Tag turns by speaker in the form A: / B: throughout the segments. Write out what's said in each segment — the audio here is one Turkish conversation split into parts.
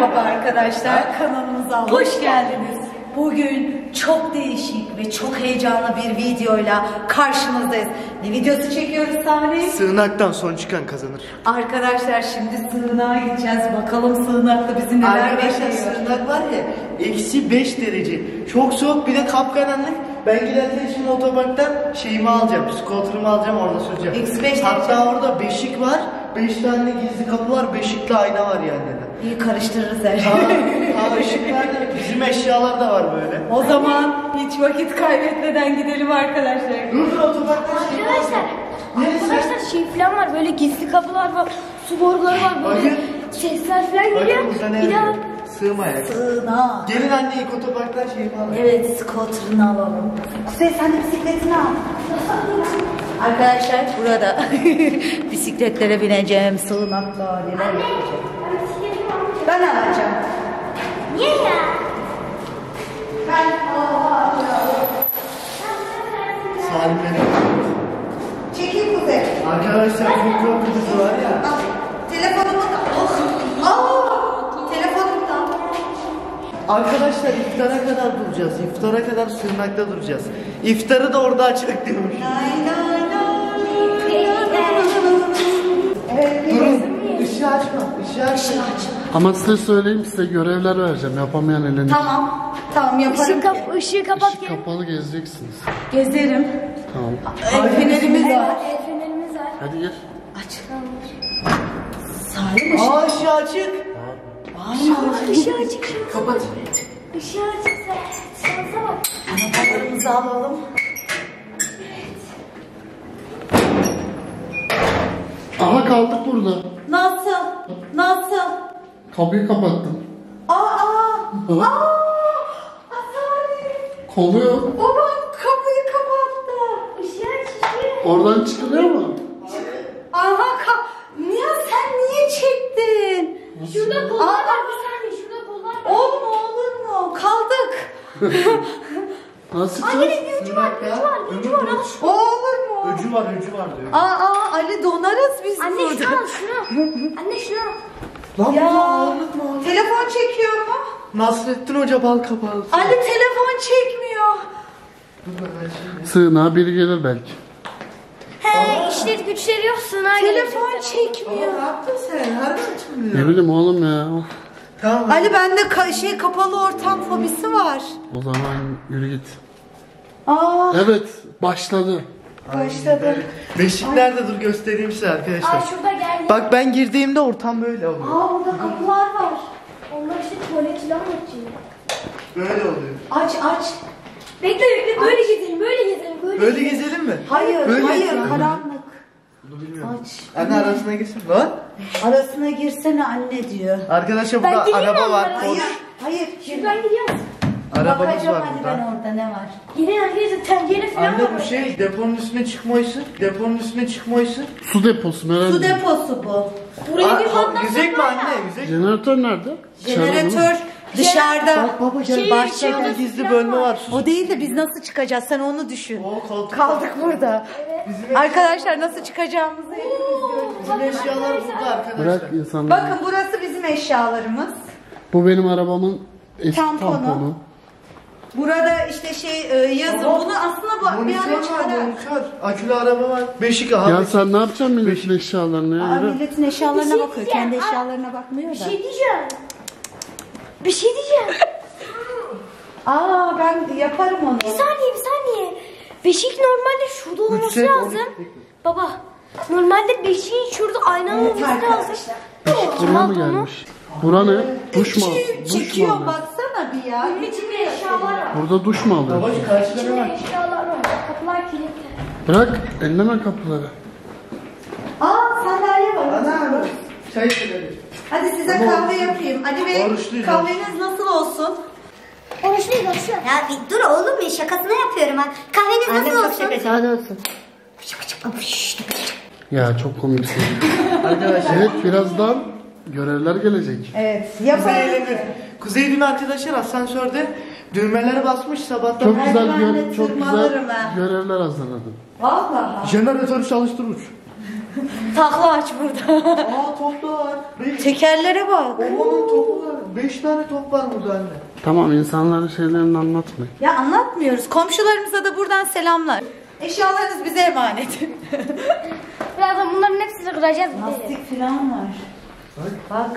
A: Merhaba arkadaşlar, kanalımıza hoş geldiniz. Bugün çok değişik ve çok heyecanlı bir videoyla karşınızdayız. Ne videosu çekiyoruz Sami?
B: Sığınaktan son çıkan kazanır.
A: Arkadaşlar şimdi sığınağa gideceğiz. Bakalım sığınakta bizi neler bekliyor.
B: Sığınak var ya, -5 derece. Çok soğuk, bir de kapkaranlık. Ben giderken şimdi otoparktan şeyimi alacağım, scooter'ımı alacağım, orada süreceğim.
A: -5
B: Hatta orada beşik var. 5 tane gizli kapı var, beşikli ayna var yani.
A: İyi karıştırırız her
B: Işıklar da, bizim eşyalar da var böyle.
A: O zaman hiç vakit kaybetmeden gidelim arkadaşlar.
B: Dur otoparktan
C: Arkadaşlar şey falan var, böyle gizli kapılar var, su boruları var, böyle
B: bakın,
C: sesler falan geliyor. Bir daha
B: sığmayak.
A: Sığınağa.
B: Gelin anne, ilk otoparktan şey yapalım.
A: Evet, scooter'ını alalım. Kuzey sen de bisikletini al. Arkadaşlar burada bisikletlere bineceğim, sığınakla neler yapacağım. Ben alacağım.
C: niye ya?
A: Ben alacağım.
B: Salim benim.
A: Çekil Kuzey.
B: Arkadaşlar bu korkutucu var ya.
A: Al, telefonumu da. Telefonumu da.
B: Arkadaşlar iftara kadar duracağız. İftara kadar sığınakta duracağız. İftarı da orada açtık diyormuş.
A: Evet,
B: Durun. Işığı açma. Işığı açma.
D: Ama size söyleyeyim, size görevler vereceğim. Yapamayan elini.
A: Tamam. Tamam yaparım.
C: Işığı kapat
D: Işık
C: gel.
D: kapalı gezeceksiniz.
A: Gezerim.
D: Tamam.
A: Fenerimiz var.
C: Fenerimiz var.
D: Hadi gir.
A: Aç. Salim ışık.
B: Işığı açık.
C: Işığı açık.
B: Kapat.
C: Işığı açık. Şansa bak.
A: Anahtarımızı alalım.
D: Aha, kaldık burada.
A: Nasıl? Nasıl?
D: Kapıyı kapattım.
A: Salim.
D: Koluyor.
A: Babam kapıyı kapattı.
C: Işığı aç, ışığı.
D: Oradan çıkılıyor mu?
A: Niye sen niye çektin?
C: Şurada kollar var, bir saniye, şurada kollar var.
A: Olur mu? Kaldık.
D: Nasıl
C: Ay,
D: çıkacağız?
C: yine bir ucu var, ucu var.
A: Olur mu?
B: Öcü var diyor.
A: Ali donarız biz
C: Anne
A: burada.
C: şunu al, şunu. Anne şunu al.
B: Lan
A: Ya.
B: bu ağırlık mı?
A: Telefon çekiyor mu?
B: Nasrettin Hoca bal kapalı.
A: Ali telefon çekmiyor.
D: Sığınağa biri gelir belki.
C: He, işleri güçleri yok, sığınağa
A: Telefon
C: gelecekler.
A: çekmiyor.
B: Ne yaptın sen? Harbi açmıyor.
D: Ne bileyim oğlum ya.
B: Tamam.
A: Ali bende kapalı ortam fobisi var.
D: O zaman yürü git. Evet, başladı.
A: Başladı.
B: Beşik nerede, dur göstereyim size arkadaşlar.
C: Ay şurada gel.
B: Bak ben girdiğimde ortam böyle oluyor.
A: Burada kapılar var.
C: Onlar işte tuvalet falan açıyor.
B: Böyle oluyor.
A: Aç.
C: Bekle, böyle gezelim, böyle gezelim,
B: Böyle gezelim mi?
A: Hayır,
B: Böyle
A: karanlık.
B: Bunu bilmiyorum.
A: Aç.
B: Anne arasına girsin. Lan.
A: Arasına girsene anne diyor.
B: Arkadaşlar
C: Ben
B: burada
C: gireyim
B: araba
C: mi
B: var.
C: onlara?
B: Koş.
A: Hayır.
C: Şuradan gidiyoruz.
B: Arabamız
A: Bakacağım
B: var
A: hadi ben
B: burada.
A: orada ne var.
C: Yine arkadaşlar tencere falan
B: Anne
C: var.
B: bu şey deponun üstüne çıkmayısın. Deponun üstüne çıkmayısın.
D: Su deposu merak
A: Su
D: etme.
A: deposu bu.
C: Buraya bir patlatsak
B: Yüzek mi
C: var
B: anne?
C: ya.
B: Yüzek.
D: Jeneratör nerede?
A: Jeneratör dışarıda.
B: Bak baba gel.
C: Şey,
B: Başta
C: şey
B: bir
C: odası
B: gizli
C: falan
B: bölme
C: var.
B: var. Sus.
A: O değil de biz nasıl çıkacağız sen onu düşün.
B: O koltuk.
A: Kaldık burada.
B: Bizim
A: Arkadaşlar nasıl çıkacağımızı
B: Bizim eşyalar burada arkadaşlar.
D: Bırak insanları.
A: bakın burası bizim eşyalarımız.
D: Bu benim arabamın eski
A: Tamponu.
D: tamponu.
A: Burada işte yazın. Bunu aslında bir
B: Monitör
A: ara
B: var,
A: çıkaralım.
B: monitör. Akülü araba var. Beşik aha.
D: Ya sen ne yapacaksın milletin eşyalarını ya? Yürü.
A: Milletin eşyalarına
C: Bir şey
A: bakıyor.
C: diyeceğim.
A: Kendi eşyalarına bakmıyor
C: Bir
A: da.
C: şey diyeceğim. Bir şey diyeceğim.
A: Ben yaparım onu.
C: Bir saniye. Beşik normalde şurada olması
B: Yüksek,
C: lazım. Baba, normalde beşiğin şurada aynanın olması lazım.
A: arkadaşlar.
D: Buraya mı gelmiş? Bura ne? Duş mu? Duş mu
A: Çekiyor
D: alıyor?
A: baksana bir ya.
C: İçinde eşyalar var.
D: Burada duş mu alıyor?
B: Babacık karşıda ne
C: İçinde
B: var?
C: eşyalar var. Kapılar kilitli.
D: Bırak, elleme kapıları.
A: Sandalye var.
B: Ana. Çay içelim.
A: Hadi size kahve yapayım. Ali Bey
B: Oruçluyuz.
A: kahveniz nasıl olsun?
C: Oruçluyuz.
E: Ya bir dur oğlum, bir şakasını yapıyorum ha. Kahveniz nasıl olsun?
A: Hadi olsun.
D: Ya çok komiksin.
B: Arkadaşlar.
D: Evet, birazdan görevler gelecek.
A: Evet.
B: Kuzey
A: Yapalım.
B: eğlenir. Kuzey dün arkadaşlar asansörde düğmelere basmış sabahtan.
D: Çok güzel
A: Merdivenle
D: çok
A: tırmanırım
D: güzel
A: ha.
D: görevler hazırladım.
A: Vallahi.
B: Jeneratörü çalıştırmış.
A: Takla aç burada.
B: Aa top da var.
A: tekerlere bak.
B: Obanın topu var. 5 tane top var burada anne.
D: Tamam, insanların şeylerini anlatmayın.
A: Ya anlatmıyoruz. Komşularımıza da buradan selamlar. Eşyalarınız bize emanet.
C: Birazdan bunların hepsini kıracağız.
A: Lastik falan var. Bak.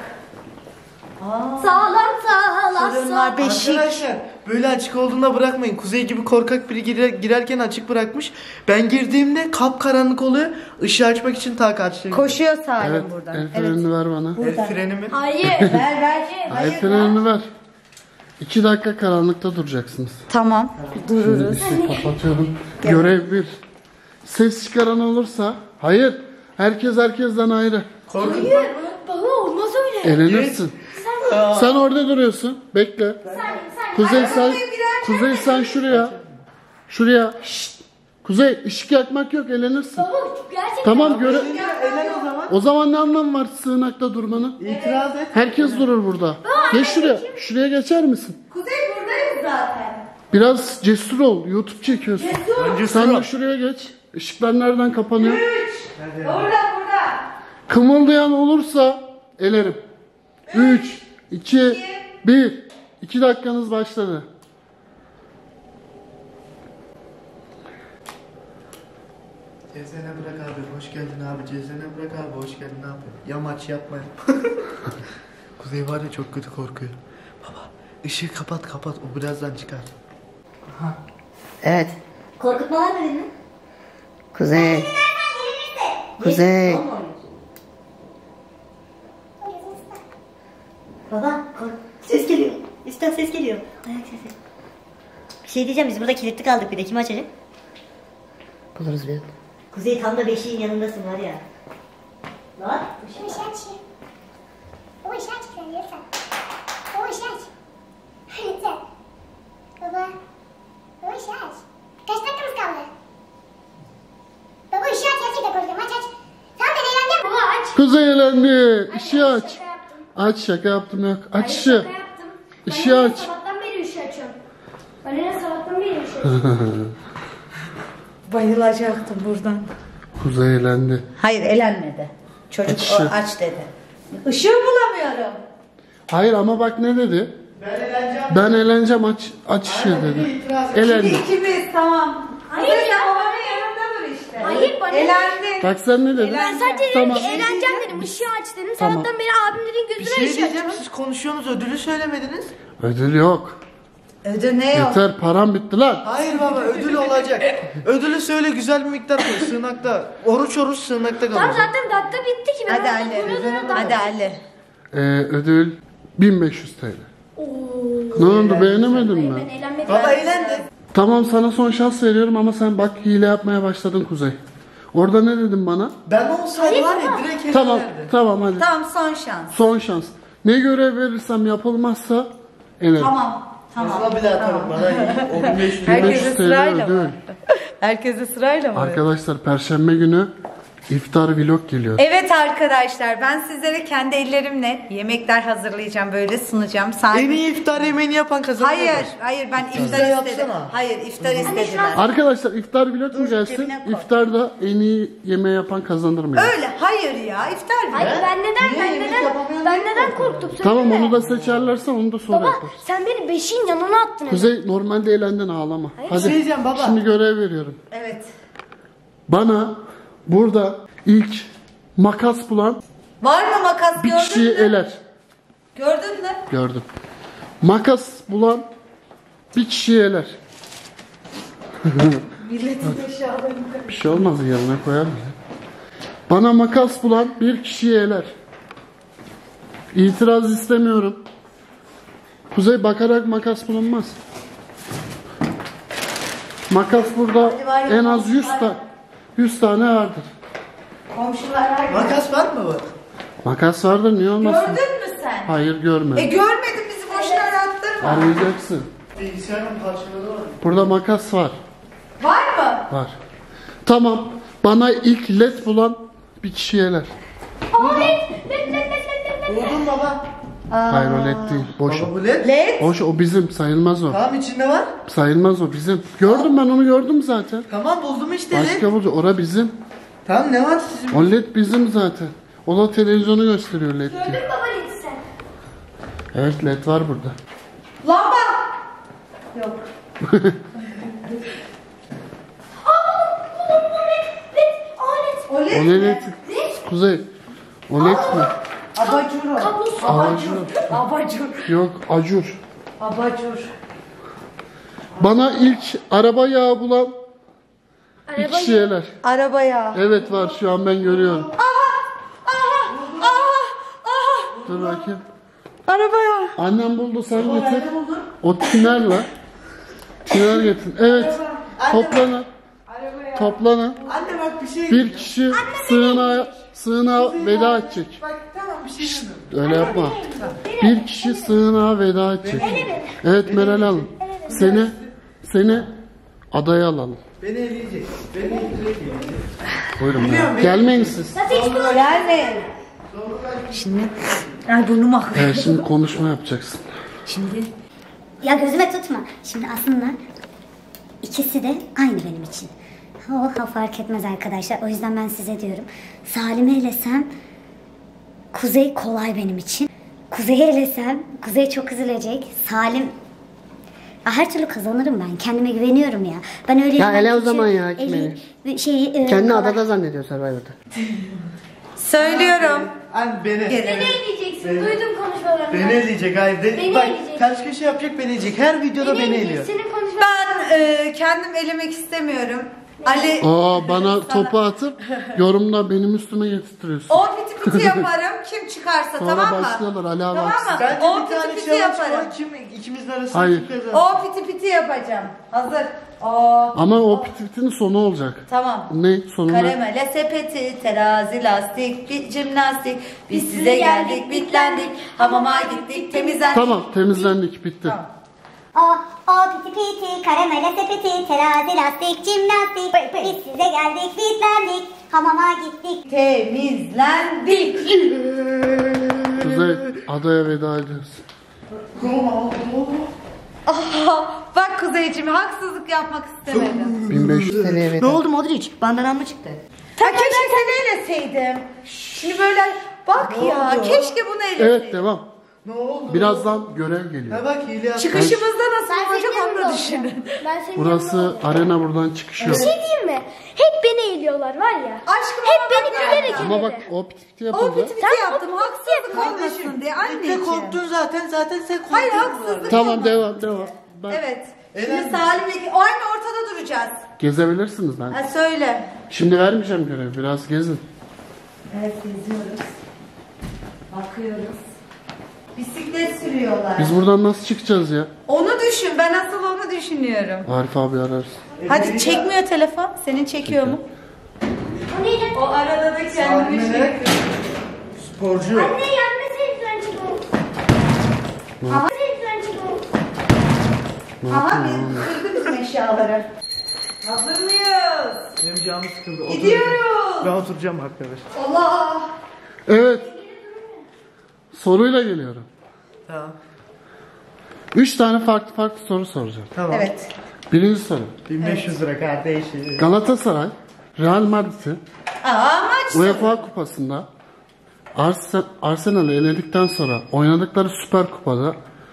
C: Sağlam
A: Fırınlar, beşik.
B: Arkadaşlar böyle açık olduğunda bırakmayın. Kuzey gibi korkak biri girerken açık bırakmış. Ben girdiğimde kapkaranlık oluyor. Işığı açmak için ta karşıya.
A: Koşuyor Salim
D: Evet,
A: buradan.
D: el frenini ver bana.
B: El freni mi?
C: Hayır.
A: Ver.
D: El frenini ver. 2 dakika karanlıkta duracaksınız.
A: Tamam. Dururuz.
D: Işığı kapatıyorum. Görev 1. Ses çıkaran olursa, hayır. Herkes herkesten ayrı.
B: Korkun.
C: Baba olmaz öyle.
D: Elenirsin. Sen orada duruyorsun. Bekle. Kuzey sen şuraya. Şuraya. Şşt. Kuzey ışık yakmak yok, elenirsin.
C: Baba gerçekten.
D: Tamam göre.
B: Elen o zaman.
D: O zaman ne anlamı var sığınakta durmanın?
B: İtiraz et.
D: Herkes durur burada. Geç şuraya. Şuraya geçer misin?
A: Kuzey buradayız zaten.
D: Biraz cesur ol. YouTube çekiyorsun. Sen de şuraya geç. Işıklar nereden kapanıyor?
A: Burada.
D: Kımıldayan olursa elerim. 3, 2, 1. 2 dakikanız başladı.
B: Cezene bırak abi, hoş geldin abi. Cezene bırak abi, hoş geldin abi. Yamaç yapma. Kuzey var ya çok kötü korkuyor. Baba ışığı kapat, o birazdan çıkar.
E: Evet. Korkutma var mı dedin mi?
F: Kuzey. Kuzey.
E: Baba ses geliyor. Üstten ses geliyor. Ayak sesi. Bir şey diyeceğim, biz burada kilitli kaldık, bir de kim açacak?
F: Buluruz bir.
E: Kuzey tam da beşiğin yanındasın var ya. Lan.
G: O ışığı aç. O ışığı aç sen lütfen. O ışığı aç. Lütfen. Baba. O ışığı aç. Kaç dakikamız kaldı? Baba ışığı aç, gerçekten korkuyorum. Aç. Tamam ben eğlendim. Baba aç.
D: Kuzey elendi. Işığı aç. Aç, şaka yaptım yok. Aç ışığı. Işığı aç.
C: Sabahtan beri ışığı açıyorum. Ben yine sabahtan beri ışığı açıyorum.
A: Bayılacaktım buradan.
D: Kuzey elendi.
A: Hayır elenmedi. Çocuk
D: Aç
A: o
D: ışığı.
A: aç dedi. Işığı bulamıyorum.
D: Hayır ama bak ne dedi?
B: Ben eğleneceğim.
D: Ben eğleneceğim, aç ışığı dedi. Elendi.
A: İkimiz tamam.
C: Hayır ya.
A: Babanın yanında dur işte.
C: Hayır, bana-
A: Elendi.
D: Bak sen ne dedin?
C: Ben sadece dedim
D: Tamam.
C: ki eğleneceğim dedim. Işığı aç dedim.
D: Tamam.
C: Sabahtan beri abimlerin
B: Bir
C: gözüne
B: şey
C: ışığı
B: diyeceğim,
C: açıyorum.
B: siz konuşuyorsunuz, ödülü söylemediniz.
D: Ödül yok.
A: Ödül ne yok?
D: Yeter, param bitti lan.
B: Hayır baba, ödül olacak. Ödülü söyle, güzel bir miktar koy sığınakta. Oruç sığınakta
C: Tamam
B: kalacak.
C: zaten dakika bitti ki. Ben
A: Hadi
C: orada
A: Ali.
C: dura dura
A: Hadi Ali.
D: Ödül 1500 TL. Ne oldu, beğenemedin mi?
C: Ben eğlenmedim.
B: Baba eğlendi.
D: Tamam, sana son şans veriyorum ama sen bak hile yapmaya başladın Kuzey. Orada ne dedin bana?
B: Ben olsaydı var ya direkt
D: Tamam,
B: eğlenirdi.
D: tamam hadi.
A: Tamam son şans.
D: Son şans. Ne görev verirsem yapılmazsa elerim.
A: Tamam.
B: Tamam. Bir daha atarım bana. O 1500
A: Herkese
D: 1500 TL
A: sırayla
D: ödül.
A: mı? Herkese sırayla mı?
D: Arkadaşlar Perşembe günü iftar vlog geliyor.
A: Evet arkadaşlar, ben sizlere kendi ellerimle yemekler hazırlayacağım, böyle sunacağım.
B: En iyi iftar yemeğini yapan kazanır.
A: Hayır ben iftar
B: Bizde
A: istedim.
B: yapsana.
A: Hayır iftar istediler.
D: Arkadaşlar iftar vlog mu gelsin?
A: cebine koy.
D: İftarda en iyi yemeği yapan kazanır mı?
A: Öyle hayır ya iftar
C: Hayır
A: bile.
C: ben neden korktum?
D: Tamam,
C: Söyleme.
D: onu da seçerlerse onu da sonra
C: Baba
D: yaparız.
C: sen beni beşiğin yanına attın.
D: Kuzey normalde eğlendin, ağlama. Hadi.
B: şey diyeceğim baba.
D: Şimdi görev veriyorum.
A: Evet.
D: Bana burada ilk makas bulan
A: Var mı makas
D: bir kişiyi
A: gördün mü?
D: eler.
A: Gördün mü?
D: Gördüm. Makas bulan bir kişiyi eler.
A: Milletin eşyalarını.
D: Bir şey olmaz, yerine koyar mı? Bana makas bulan bir kişiyi eler. İtiraz istemiyorum. Kuzey, bakarak makas bulunmaz. Makas burada en az 100 tane vardır.
A: Komşular her gün.
B: Makas var mı bak?
D: Makas vardır, niye olmasın?
A: Gördün mü sen?
D: Hayır, görmedim.
A: Görmedim, bizi boşuna arattırma.
D: Arayacaksın.
B: Bilgisayarın parçaları var.
D: Burada makas var.
A: Var mı?
D: Var. Tamam. Bana ilk led bulan bir kişi eler.
B: Vurdun baba.
D: Hayır, o led değil. Boş
B: Baba
D: o.
B: bu led.
A: LED.
D: Boş o, bizim. Sayılmaz o.
B: Tamam içinde var.
D: Sayılmaz o, bizim. Gördüm, ben onu gördüm zaten.
B: Tamam buldum işte led.
D: Başka buldu. Ora bizim.
B: Tamam ne var sizin?
D: O led bizim zaten. O da televizyonu gösteriyor LED diye.
C: Gördün mü baba Lid'i sen?
D: Evet LED var burada.
A: Lamba. Yok. O
D: O
A: led
D: ne
A: mi?
D: LED? Kuzey. O LED mi?
A: Abajur o.
D: Abajur.
A: Abajur.
D: Yok acur.
A: Abajur.
D: Bana ilk araba yağı bulan bir
C: Araba
D: kişiyeler.
A: Arabaya.
D: Evet var şu an ben görüyorum. Dur bakayım.
A: Arabaya.
D: Annem buldu sen getir. O tinerle. Tiner getir. Evet. Toplanın. Toplanın.
B: Anne bak bir şey.
D: Bir kişi sığınağa veda edecek.
B: Bak tamam bir şey demiyorum.
D: Öyle yapma. Bir kişi sığınağa veda edecek. Evet Meral Hanım. Seni adaya alalım.
B: Beni eleyecek. Beni eleyecek.
D: Buyurun. Gelmeyin siz.
A: Gelmeyin. Şimdi. Ay burnum akıyor.
D: Evet şimdi konuşma yapacaksın.
A: Şimdi.
E: Ya gözüme tutma. Şimdi aslında ikisi de aynı benim için. O fark etmez arkadaşlar. O yüzden ben size diyorum. Salim'i elesem Kuzey kolay benim için. Kuzey'i elesem Kuzey çok üzülecek. Salim ya her türlü kazanırım ben. Kendime güveniyorum ya. Ben öyle
F: Ya
E: hemen
F: ele o
E: küçük,
F: zaman ya, kim Kendini
E: kolay-
F: adada zannediyor Survivor'da.
A: Söylüyorum.
B: Anne beni.
C: Beni eleyeceksin. Duydum konuşmalarını.
B: Beni eleyecek hayır.
C: Beni
B: Bak
C: eleyecek.
B: ters köşe yapacak beni eleyecek. Her videoda beni eliyor.
C: Senin konuşmalarını.
A: Ben kendim elemek istemiyorum. Ali
D: Bana topu atıp yorumda benim üstüme getirtiyorsun.
A: o piti piti yaparım. Kim çıkarsa
D: Sonra
A: tamam mı?
D: başlıyorlar Ali abi
A: Tamam
D: atsın.
A: mı?
B: Bence
A: O
B: bir tane
A: piti piti
B: challenge
A: yaparım.
B: var. Kim ikimizin arasında
D: Hayır.
B: kim kazanır?
A: O piti piti yapacağım. Hazır. O.
D: Ama o pitinin sonu olacak.
A: Tamam.
D: Ne sonu ne?
A: Karamele sepeti, terazi, lastik, jimnastik. Biz size geldik, bitlendik. Hamama gittik, temizlendik.
D: Tamam temizlendik bitti.
E: O piti piti, karamele sepeti, terazi, lastik, jimnastik. Biz size geldik, bitlendik. Hamama gittik.
A: Temizlendik.
D: Kuzey adaya veda ediyoruz.
A: Bak Kuzeyciğim haksızlık yapmak istemedim.
D: 1500
F: Seneye veda.
E: Ne oldu Modric? Bandan mı çıktı?
A: Ha keşke seni eleseydim. Şimdi böyle bak ya keşke bunu eleseydim.
D: Evet devam.
B: Ne oldu?
D: Birazdan görev geliyor.
B: Ha bak hile yaptı.
A: Çıkışımızda nasıl olacak onu da düşünün.
C: Ben senin
D: Burası arena buradan çıkış yok.
C: Bir şey diyeyim mi? Hep beni eğiliyorlar var ya.
A: Aşkım
C: Hep
A: ama
C: beni
A: bak
C: gülerek
A: ya.
D: Ama bak
C: eledi.
D: o piti
A: O
D: yapıldı.
A: piti piti yaptım haksızlık olmasın diye
B: Bir de
A: anneciğim.
B: korktun zaten sen korktun.
A: Hayır haksızlık
D: Tamam
A: olmasın.
D: devam. Ben
A: Evet. Şimdi
B: Eğlendim.
A: Salim'le o aynı ortada duracağız.
D: gezebilirsiniz lan.
A: Ha söyle.
D: Şimdi vermeyeceğim görev biraz gezin.
A: Evet geziyoruz. Bakıyoruz. Bisiklet sürüyorlar.
D: Biz buradan nasıl çıkacağız ya?
A: Onu düşün. Ben asıl onu düşünüyorum.
D: Arif abi ararız.
A: Hadi çekmiyor telefon. Senin çekiyor mu?
C: O neydi?
A: O arada da kendimi
B: Salim'e
A: çekiyor.
B: sporcu.
C: Anne yenmeseydi ben çıkmam. Ama sen çıkmam.
A: Aha biz kırdık bizim eşyaları. Hazır mıyız?
B: Benim canım sıkıldı.
A: Gidiyoruz.
B: Ben oturacağım arkadaş.
A: Allah.
D: Evet. Soruyla geliyorum.
B: Tamam.
D: 3 tane farklı soru soracağım.
B: Tamam.
A: Evet.
D: Birinci soru.
B: 1500 lira kardeşim.
D: Galatasaray, Real Madrid'i
A: Maç.
D: UEFA Kupası'nda Arsenal'ı eledikten sonra oynadıkları Süper Kupa'da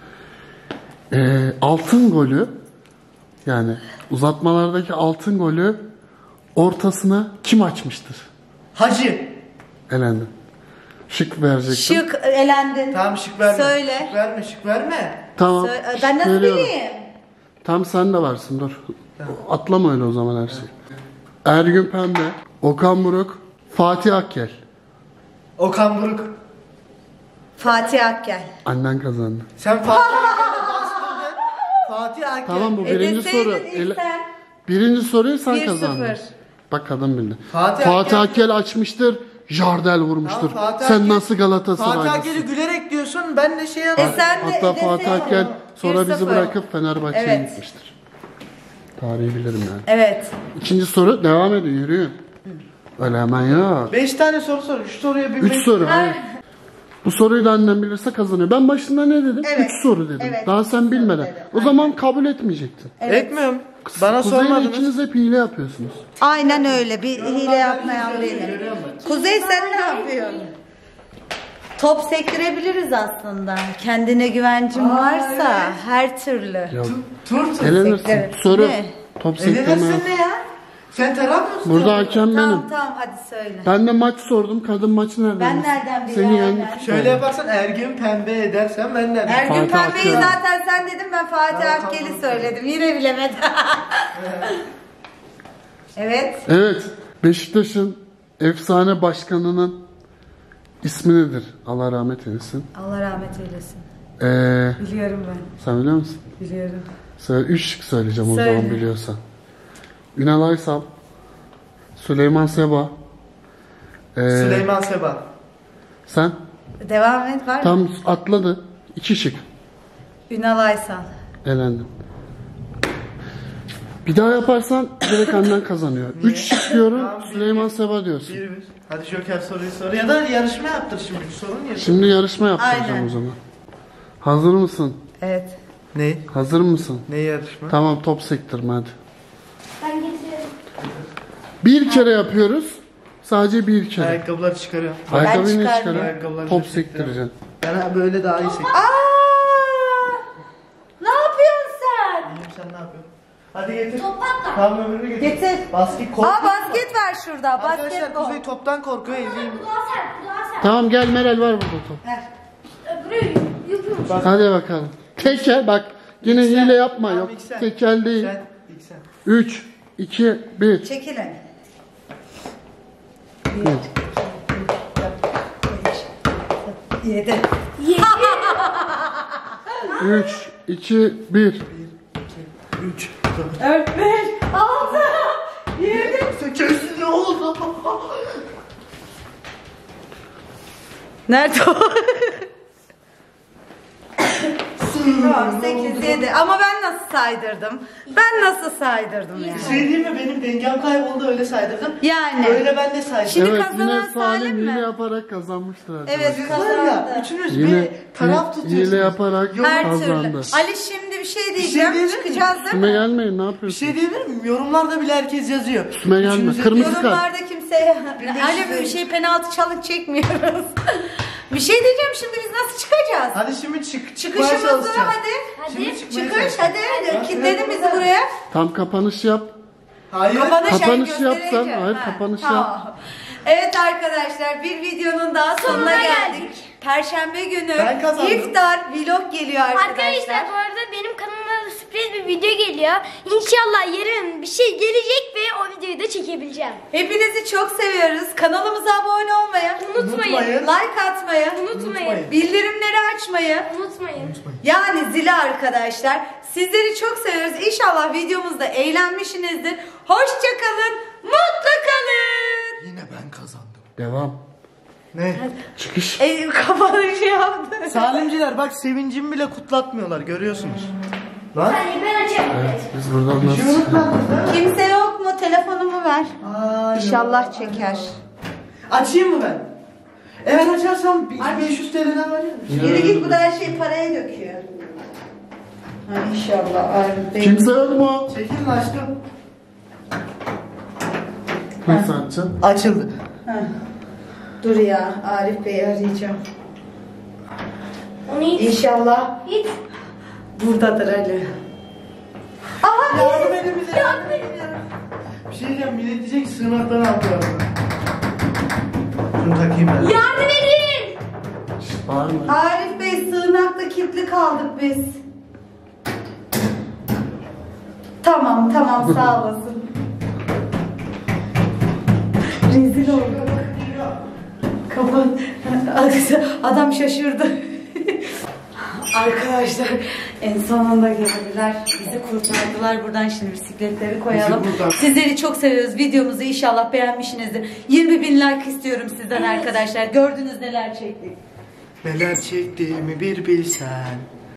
D: altın golü yani uzatmalardaki altın golü ortasına kim açmıştır?
B: Hacı.
D: Elendi. Şık verecektim.
A: Şık elendin.
B: Tamam şık verme.
A: Söyle.
B: Şık verme şık verme.
D: Tamam.
A: Ben nasıl
D: veriyorum.
A: bileyim?
D: Tam sen de varsın dur. Atlama öyle o zaman her şey. Ergün Pembe, Okan Buruk, Fatih Akgel.
B: Okan Buruk.
A: Fatih Akgel.
D: Annen kazandı.
B: Sen Fatih Akgül'e bastırdın. Fatih Akgül.
D: Tamam bu birinci soru.
A: Deseydin ilk sen.
D: Birinci soruyu sen
A: 1-0.
D: kazandın. Bak kadın bildi.
B: Fatih
D: Fatih
B: Akgel-
D: Akgel açmıştır. Jardel vurmuştur.
B: Tamam, Fatih
D: Sen
B: Akgel-
D: nasıl
B: Fatih
D: Galatasaraylısın?
B: Akgül'ü gülerek diyorsun ben de şey yapayım.
A: Sen de
D: Hatta Fatih
A: deseydin.
D: Akgel sonra
A: 1-0.
D: bizi bırakıp Fenerbahçe'ye
A: Evet.
D: gitmiştir. Tarihi bilirim yani.
A: Evet.
D: İkinci soru devam ediyor yürüyün. Öyle hemen ya.
B: 5 tane soru sor. 3 soruya
D: 3
B: 1500.
D: soru. Hayır. Bu soruyu da annem bilirse kazanıyor. Ben başında ne dedim? 3
A: Evet.
D: soru dedim.
A: Evet,
D: Daha
A: üç
D: sen
A: soru
D: bilmeden.
A: dedim.
D: O zaman kabul etmeyecektin.
B: Etmiyorum. Bana
D: Kuzey'le
B: sormadınız.
D: ikiniz hep hile yapıyorsunuz.
A: Aynen öyle. Bir hile yapmayan benim. Kuzey sen ne yapıyorsun? Top sektirebiliriz aslında. Kendine güvencin varsa
B: evet.
A: her türlü.
D: Yok.
B: Tur.
D: Elenirsin.
A: sektir.
D: Soru.
A: Ne?
D: Top sektirme.
B: Elenirsin ne ya? Sen taramıyorsun.
D: Burada hakem benim.
A: Tamam hadi söyle.
D: Ben de maç sordum. Kadın maçı nereden?
A: Ben
D: bilsin?
A: nereden bileyim?
D: Seni
A: Aynen.
D: yendik.
B: Şöyle yaparsan Ergün Pembe edersen ben nereden?
A: Ergün
D: Fatih
A: Pembe'yi
D: Akgel.
A: zaten sen dedim, ben Fatih
B: Tamam,
A: Akgel'i
B: tamam.
A: söyledim. Yine bilemedim. Evet.
D: Evet. Beşiktaş'ın efsane başkanının ismi nedir? Allah rahmet eylesin.
A: Allah rahmet eylesin. Biliyorum ben.
D: Sen biliyor musun?
A: Biliyorum.
D: Söyle, 3 şık söyleyeceğim o
A: Söyle.
D: zaman biliyorsan. Ünal Aysal, Süleyman Seba.
B: Süleyman Seba.
D: Sen?
A: Devam et, var mı?
D: Tam atladı. 2 şık.
A: Ünal Aysal.
D: Elendim. Bir daha yaparsan direkt annen kazanıyor. 3 şık diyorum,
B: Tamam,
D: Süleyman Seba diyorsun.
B: Bir. Hadi Joker soruyu sor. Ya da yarışma yaptır şimdi. Sorun ya.
D: Şimdi yarışma yapacağım
A: Aynen.
D: o zaman. Hazır mısın?
A: Evet.
B: Ne?
D: Hazır mısın?
B: Ne yarışma?
D: Tamam, top sektirme hadi.
C: Ben getiriyorum.
D: Bir kere yapıyoruz. Sadece bir kere.
B: Ayakkabıları çıkarıyorum.
D: Ayakkabıyı ne
A: çıkarmıyorum.
D: çıkarıyor?
B: Ayakkabıları
D: Top
B: çıkarıyorum.
D: sektireceksin.
B: Ben böyle daha iyi sektiriyorum.
A: Ne yapıyorsun sen?
B: Sen ne yapıyorsun? Hadi getir.
C: Top patla.
B: Tamam öbürünü getir.
A: Getir.
B: Basket korkuyor.
A: Basket var şurada.
B: Arkadaşlar
A: Basketbol.
B: Kuzey toptan korkuyor. Ezeyim.
C: Kulağı sen.
D: Tamam gel Meral, var burada top.
A: Ver.
C: Öbürü yapıyormuş.
D: Hadi bakalım. Tekel bak. Yine
B: İlk sen.
D: hile yapma,
B: Tamam,
D: yok.
B: ilk sen.
D: Tekel değil.
B: Sen. İlk sen.
D: 3, 2, 1.
A: Çekilin. 7.
D: 3, 2, 1.
B: 3.
A: 4, 5, 6, 7.
B: 8 ne oldu?
A: Nerede o? Tamam 8, 7. Ama ben nasıl saydırdım? Yani?
B: Şey değil mi? Benim dengem kayboldu öyle saydırdım.
A: Yani.
B: Öyle ben de saydım.
A: Şimdi
D: Evet,
A: kazanan
D: yine
A: Salim
D: Salim
A: mi?
D: hile yaparak kazanmıştır arkadaşlar.
A: Evet
B: Var ya
A: kazandı.
B: üçünüz
D: Yine
B: bir taraf tutuyorsunuz.
D: hile yaparak
A: Her
D: kazandı.
A: türlü. Ali şimdi bir şey
B: şey
A: diyeceğim.
B: diyebilir miyim?
A: Çıkacağız değil
D: Üstüme
A: mi?
D: gelmeyin, ne
B: Bir
D: yapıyorsun?
B: şey diyebilir miyim? Yorumlarda bile herkes yazıyor.
D: Üstüme gelme.
B: Üçünüze-
D: Kırmızı kart.
A: Yorumlarda kimseye Ali bir şey penaltı challenge çekmiyoruz. Bir şey diyeceğim, şimdi biz nasıl çıkacağız?
B: Hadi şimdi çıkmaya
A: Çıkışımızı
B: çalışacağız.
A: hadi.
B: Şimdi çıkmaya
A: Çıkış
B: çalışacağız.
A: hadi. Kilitledin bizi buraya.
D: Tam kapanış yap.
B: Hayır.
A: Kapanış
D: Kapanış
A: göstereceğim.
D: yapsan, hayır, kapanış yap.
A: tamam. Evet arkadaşlar, bir videonun daha sonuna geldik.
C: geldik.
A: Perşembe günü
B: Ben kazandım.
A: iftar vlog geliyor arkadaşlar.
C: Arkadaşlar bu arada benim kanalıma sürpriz bir video geliyor. İnşallah yarın bir şey gelecek ve o videoyu da çekebileceğim.
A: Hepinizi çok seviyoruz. Kanalımıza abone olmayı,
C: Unutmayın.
A: like atmayı,
C: Unutmayın.
A: bildirimleri açmayı,
C: Unutmayın.
A: yani zili arkadaşlar. Sizleri çok seviyoruz. İnşallah videomuzda eğlenmişsinizdir. Hoşça kalın, mutlu kalın.
B: Yine ben kazandım.
D: Devam.
B: Ne?
D: Çıkış.
A: Kapanışı yaptı.
B: Salimciler bak sevincimi bile kutlatmıyorlar görüyorsunuz. Lan.
C: Hani ben açarım.
D: Evet, biz buradan
B: Bir şey
D: nasıl?
B: unutmadınız değil mi?
A: Kimse yok mu? Telefonumu ver.
B: Aa,
A: İnşallah çeker.
B: Açayım mı ben? Eğer açarsam 500 TL'den var ya.
A: Yürü git, bu da her şeyi paraya döküyor. Ha, İnşallah. Ay,
D: Kimse yok mu?
B: Çekilin açtım.
D: Nasıl açacaksın?
B: Açıldı.
A: Dur ya, Arif Bey'i arayacağım.
C: Onu hiç.
A: İnşallah
C: Hiç.
A: buradadır Ali. Aha,
B: Yardım edin bize. Yardım edin. Bir şey diyeceğim, millet diyecek ki sığınaktan aldılar. Şunu takayım ben.
C: Yardım edin.
D: Bağırma.
A: Arif Bey, sığınakta kilitli kaldık biz. Tamam sağ olasın. Rezil olduk. Kapat. Adam şaşırdı. Arkadaşlar en sonunda geldiler. Bizi kurtardılar. Buradan şimdi bisikletleri koyalım.
B: Bizi kurtar.
A: Sizleri çok seviyoruz. Videomuzu inşallah beğenmişsinizdir. 20.000 like istiyorum sizden arkadaşlar. Gördünüz neler çektik.
B: Neler çektiğimi bir bilsen.